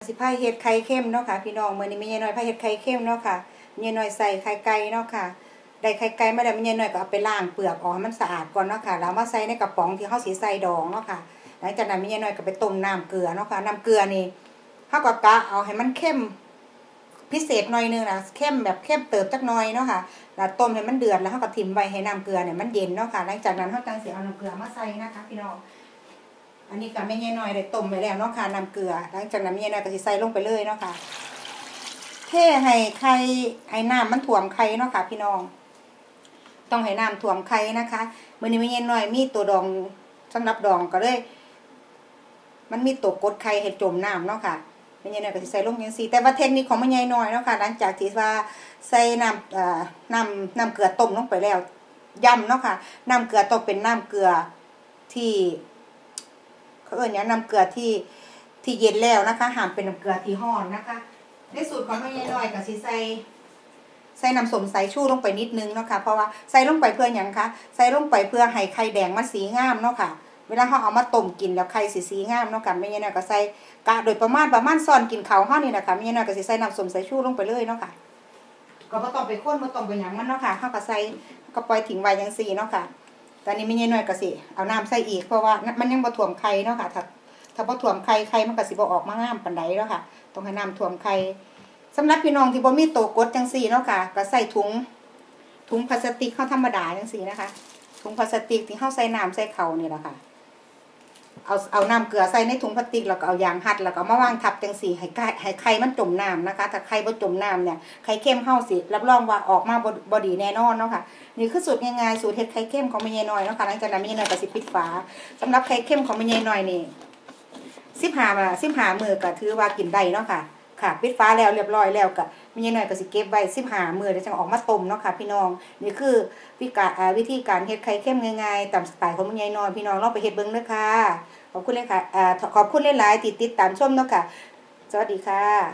สิพาเฮ็ดไข่เค็มเนาะค่ะพี่น้องมื้อนี้แม่ยายน้อยพาเฮ็ดไข่เค็มเนาะค่ะแม่ยายน้อยใส่ไข่ไก่เนาะค่ะได้ไข่ไก่มาแล้วแม่ยายน้อยก็เอาไปล้างเปลือกออกให้มันสะอาดก่อนเนาะค่ะแล้วมาใส่ในกระป๋องที่เฮาสิใส่ดองเนาะค่ะหลังจากนั้นแม่ยายน้อยก็ไปต้มน้ำเกลือเนาะค่ะน้ำเกลือนี่เฮาก็กะเอาให้มันเข้มพิเศษหน่อยนึงนะเข้มแบบเข้มเติบจักหน่อยเนาะค่ะแล้วต้มให้มันเดือดแล้วเฮาก็ถิ่มไว้ให้น้ำเกลือเนี่ยมันเย็นเนาะค่ะหลังจากนั้นเฮาจังสิเอาน้ำเกลือมาใส่นะคะพี่น้องอันนี้ก็แม่ยายน้อยได้ต้มไว้แล้วเนาะค่ะน้ำเกลือหลังจากนั้นแม่ยายน้อยก็สิใส่ลงไปเลยเนาะค่ะเทให้ไข่ให้น้ำมันท่วมไข่เนาะค่ะพี่น้องต้องให้น้ำท่วมไข่นะคะมื้อนี้แม่ยายน้อยมีตัวดองสำหรับดองก็เลยมันมีตัวกดไข่ให้จมน้ำเนาะค่ะแม่ยายน้อยก็สิใส่ลงจังซี่แต่ว่าเทคนิคของแม่ยายน้อยเนาะค่ะหลังจากที่ว่าใส่น้ำเกลือต้มลงไปแล้วย่ำเนาะค่ะน้ำเกลือต้องเป็นน้ำเกลือที่เขาอย่างน้ำเกลือที่เย็นแล้วนะคะห้ามเป็นน้ำเกลือที่ร้อนนะคะในสูตรของแม่ยายน้อยก็สิใส่น้ำส้มสายชูลงไปนิดนึงเนาะค่ะเพราะว่าใส่ลงไปเพื่อหยังคะใส่ลงไปเพื่อให้ไข่แดงมันสีงามเนาะค่ะเวลาเราเอามาต้มกินแล้วไข่สีงามเนาะค่ะแม่ยายน้อยก็ใส่กะโดยประมาณซ้อนกินข้าวเฮานี่นะคะแม่ยายน้อยก็สิใส่น้ำส้มสายชูลงไปเลยเนาะค่ะก็บ่ต้องไปข้นบ่ต้องไปหยังมันเนาะค่ะเฮาก็ใส่ก็ปล่อยทิ้งไว้จังซี่เนาะค่ะตอนนี้แม่ยายน้อยก็สิเอาน้ำใส่อีกเพราะว่ามันยังบ่ท่วมไข่เนาะค่ะถ้าบ่ท่วมไข่มันก็สิบ่ออกมางามปานใดเนาะค่ะต้องให้น้ำท่วมไข่สำหรับพี่น้องที่บ่มีโตกดจังซี่เนาะค่ะก็ใส่ถุงพลาสติกเฮาธรรมดาจังซี่นะคะถุงพลาสติกที่เฮาใส่น้ำใส่ข้าวนี่ล่ะค่ะเอาน้ำเกลือใส่ในถุงพลาสติกแล้วก็เอายางหัดแล้วก็มาวางทับจังซี่ให้ไข่มันจมน้ำนะคะถ้าไข่บ่จมน้ำเนี่ยไข่เค็มเฮาสิรับรองว่าออกมาบ่ดีแน่นอนเนาะค่ะนี่คือสูตรง่ายๆสูตรเฮ็ดไข่เค็มของแม่ยายน้อยเนาะค่ะหลังจากนั้นแม่ยายน้อยก็สิปิดฝาสำหรับไข่เค็มของแม่ยายน้อยนี่15มื้อก็ถือว่ากินได้เนาะค่ะค่ะปิดฝาแล้วเรียบร้อยแล้วก็แม่ยายน้อยก็สิเก็บไว้15มื้อเดี๋ยวจะออกมาต้มเนาะค่ะพี่น้องนี่คือวิธีการเฮ็ดไข่เค็มง่ายๆตามสไตล์ของแม่ยายน้อยพี่น้องลองไปเฮ็ดเบิ่งเด้อค่ะขอบคุณเลยค่ะขอบคุณหลายๆที่ติดตามชมเนาะค่ะสวัสดีค่ะ